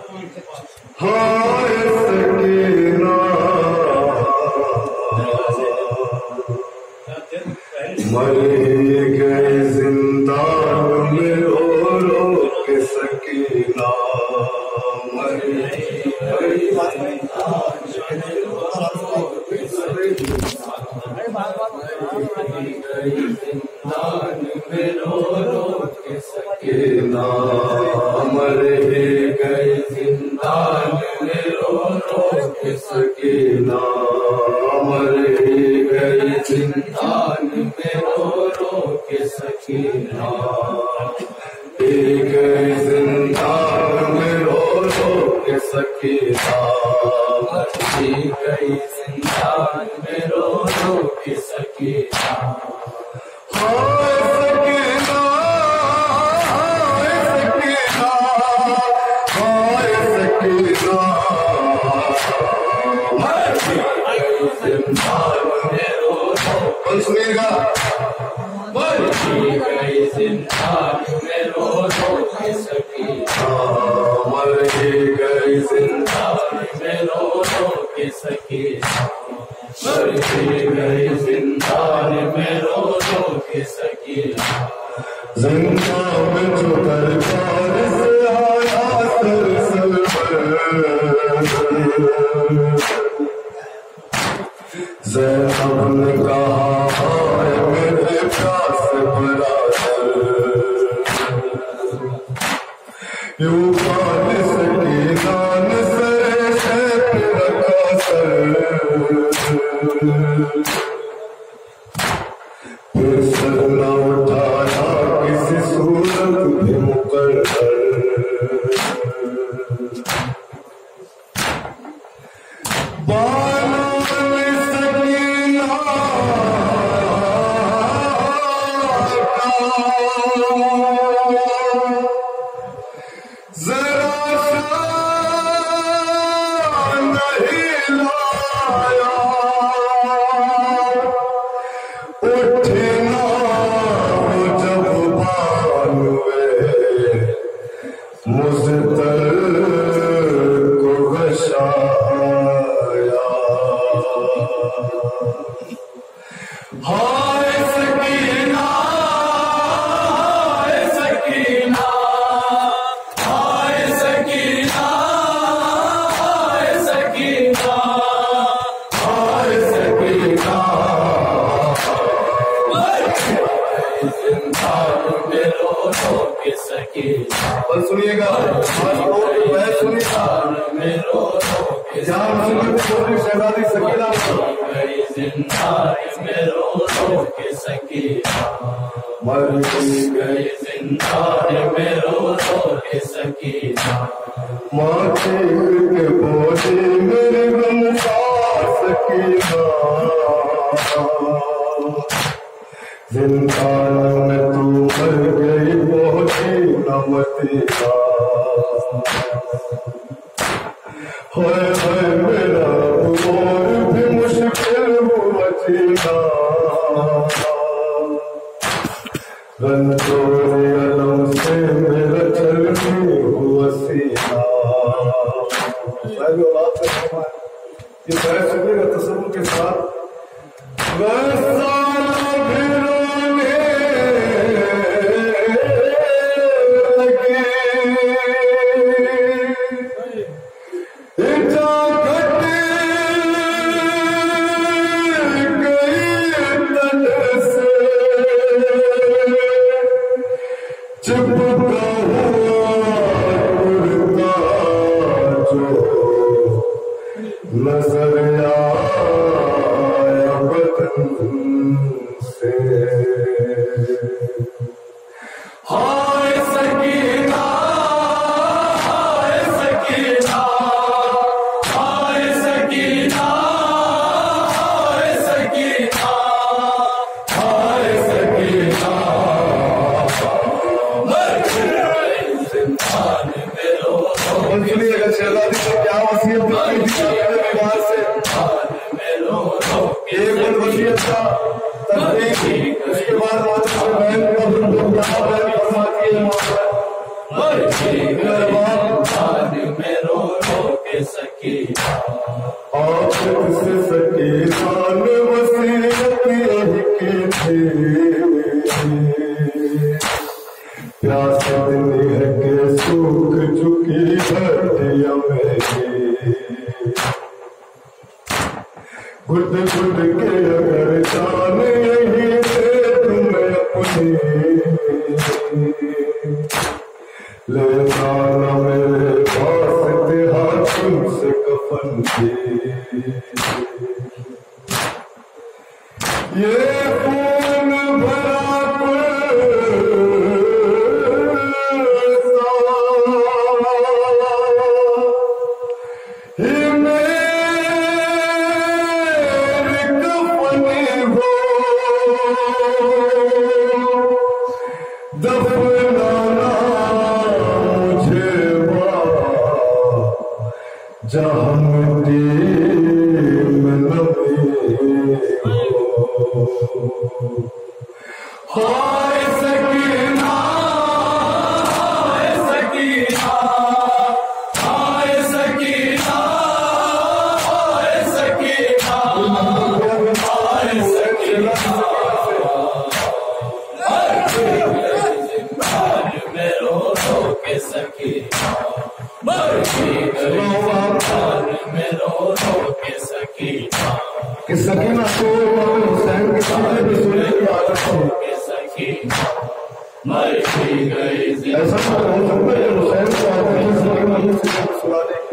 हाय सकीना मर गए जिंदान में रो रो के सकीना मर गए जिंदान में रो रो के सकीना मर गए जिंदान में रो रो के सकीना मर गए जिंदान में रो रो के सकीना गए जिंदान में रो रो के सकीना गई जिंदान में रो रो के सकीना हाय सकीना हाय सकीना हाय सकीना जिंदान में रो रो कल सुनिएगा मर गई जिंदान में रो रो के सकीना मर गई जिंदान में रो रो के सकीना मर गई जिंदान में रो रो के सकीना जिंदा में जो दरबार से आया सरसल ज़ैनब ने कहा हाय मेरे प्यास बरादर यूं पाल सकीना ने सरे शैप रखा सर फिर सर न उठाया किसी सूरत भी मुकर्रर सुनिएगा शहजादी सकीना मर गई जिंदान में रो रो के सकीना माथे के बोझे मेरे गम का सकीना जिंदान में तू मर गई बोझे नमतीना हाय हाय मेरा और भी मुश्किल हुआ जीना रंजोरे अलम से मेरा चलने हुआ सीना ये बैठ सकेगा तसव्वुर के साथ नजर आया बदन से हाय सकीना हाय सकीना हाय सकीना हाय सकीना हाय सकीना सुनिएगा शहजादी को क्या वसीयत एक दिन वसीयत था उसके बाद बहन फरमाती है आखिर से सके शान वसीयत यही की थी, प्यास इतनी है कि सूख चुकी हड्डियां मेरी, घुट घुट के अगर जान यही से तुम्हें अपनी ले जाना मेरे पास तेरा तुमसे कफन की, ये खून भरा जहाँ मिट्टी में नमी हाय सकीना, हाय सकीना, हाय सकीना, हाय सकीना, हाय सकीना, में रो रो के सकीना, कि सकीना को हुसैन के सामने भी सुनने की आदत है, ऐसा तो हो सकता है हुसैन को आदत है सुनाने की,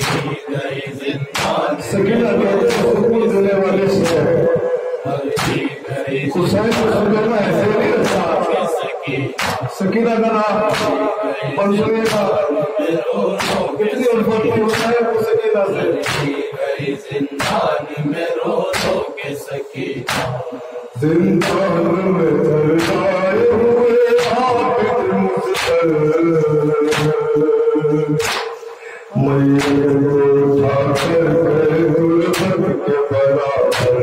सकीना कहते सुकून देने वाले से हुसैन को सुनना ऐसे नहीं रहता, सकीना का नाम पंचमी का कितनी उल्फत में होता है वो सकीना से, जिंदान में थरथराए हुए आबिद मुज़्तर, मैयत को उठाकर गए गुलबन के बराबर,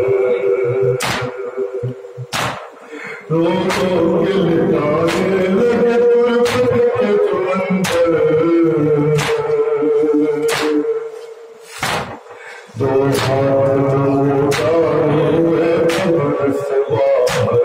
रो रो के लिटाने लगे गुलबन के जो अंदर, दो हाथ उतारे हुए कब्र से बाहर,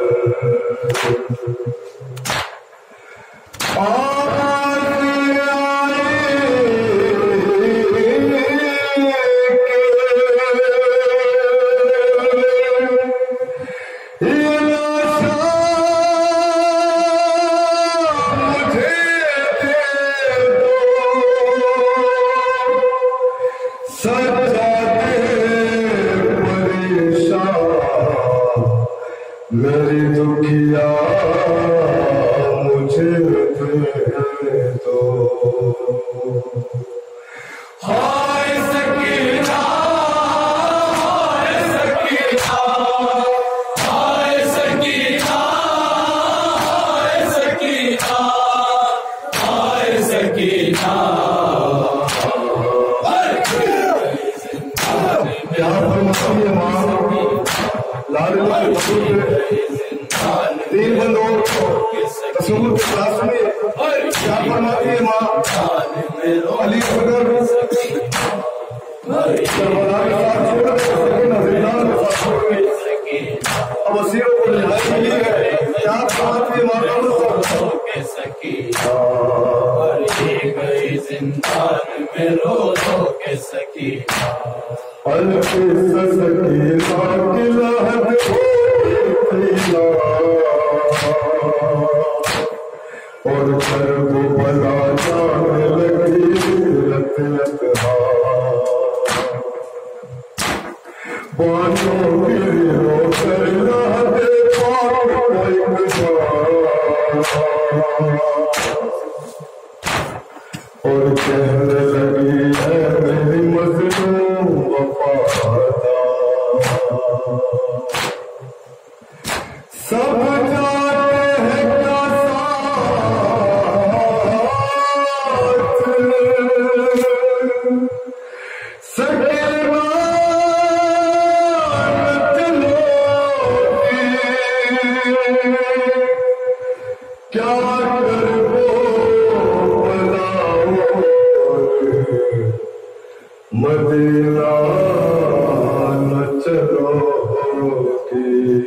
मेरी दुखिया मुझे दे दो, हाय सकीना, हाय सकीना, हाय सकीना, हाय सकीना, हाय सकीना, प्यार फरमाइए माँ लाल तीन बंदों तस्वीर के क्लास में क्या फरमाती है माँ अली अकबर करबला के साथ छोड़ नजरियान के साथ छोड़ अब असीरों को लड़ाई मिली है, क्या फरमाती है माँ और कर्ब बला जाने लगी लत लत बानों की रो कर दे पाक और कहने लगी है मेरी मजनूं वफादार, सब जाते हैं क्या साथ सकीना मदीना न चलोगे।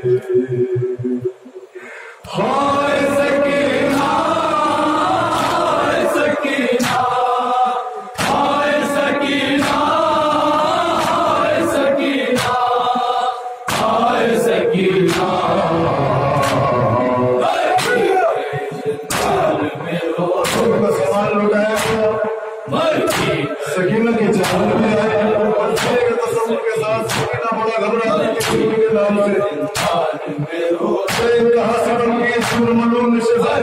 हाय सकीना, हाय सकीना, हाय सकीना, हाय सकीना, हाय सकीना। सामान लुटाया सकीना की जान में आए के तसव्वुर के साथ सकीना बड़ा घबरा के नाम से कहा सड़क की सुर मलूम निशान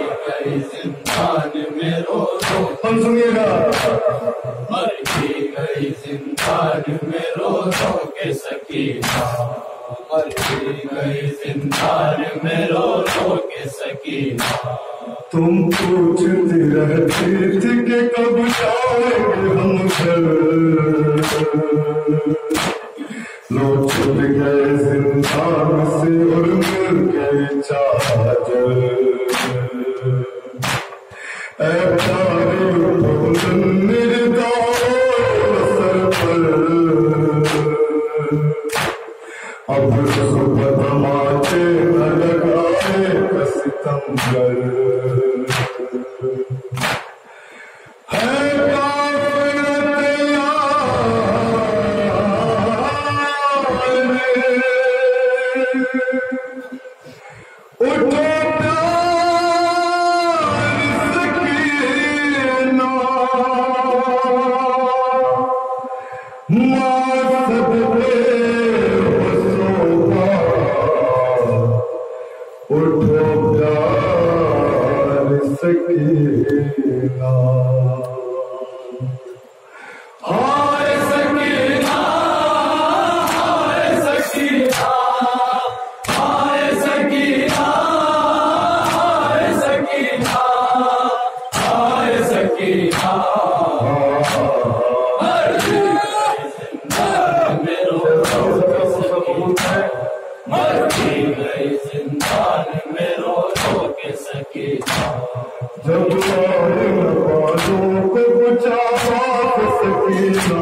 हम सुनिएगा। मर गई जिंदान में रो रो के सकीना, मर गई जिंदान में रो रो के सकीना। तुम पूछती रहती थी कि कब जाएंगे हम घर, लो छुट गए जिंदान से और मिल गए चादर। ऐ प्यारी निर्दार सर पर अब सुबह तमाचे न लगाए सितमगर। सकीना, हाय सकीना, हाय सकीना, हाय सकीना, हाय सकीना, हाय सकीना। मर गई जिंदान में रो रो के सकीना, मर गई जिंदान में रो रो के सकीना। जब वालों को बचा सकीना,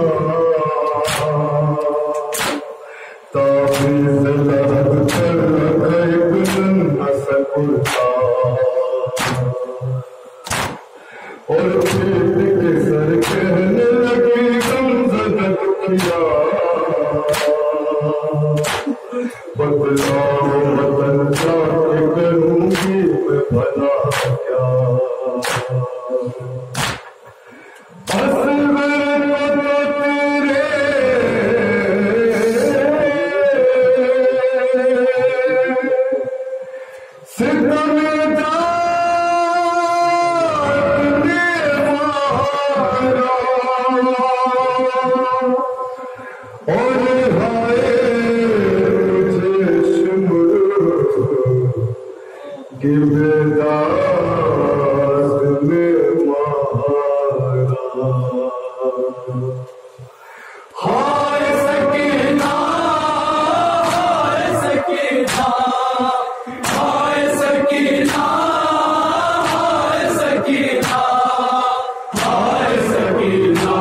ताबीज़ लग कर एक दिन न सकता और पीठ के सर कहने लगी गमज़द किया। बदलाओ वतन जाके करूंगी मैं भला क्या। हाय सकीना, हाय सकीना, हाय सकीना, हाय सकीना, हाय सकीना।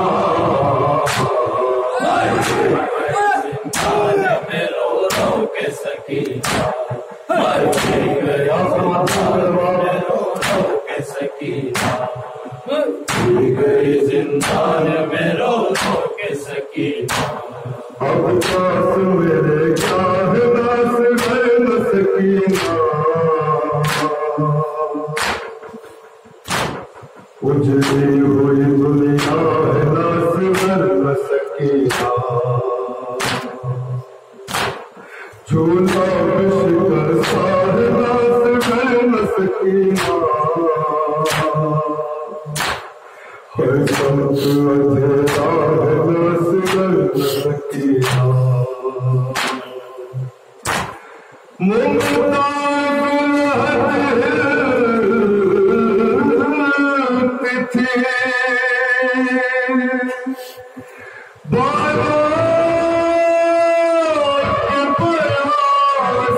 मर गई जिंदान में रो रो के सकीना, मर गई जिंदान में रो रो के सकीना, मर गई जिंदान में रो रो के सकीना। अब पास मेरे क्या है नास है न सकीना, उजड़ी हुई दुनिया है नास है न सकीना। झूला बिशकर सार नास है न सकीना, हर संत अधेरा है नास है न सकीना। मुमताज थी बादों के प्रयास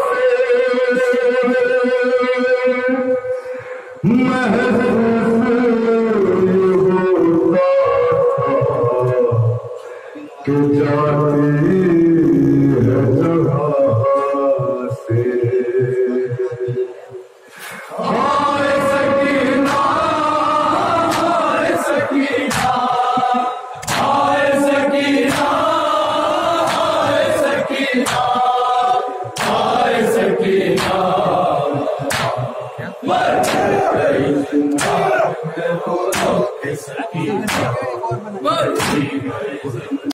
से महसूस होता था कि जाती है जहाँ से। हाय सकीना, हाय सकीना, हाय सकीना, हाय सकीना, हाय सकीना, मर गई जिंदा में रो रो के सकीना, मर गई जिंदा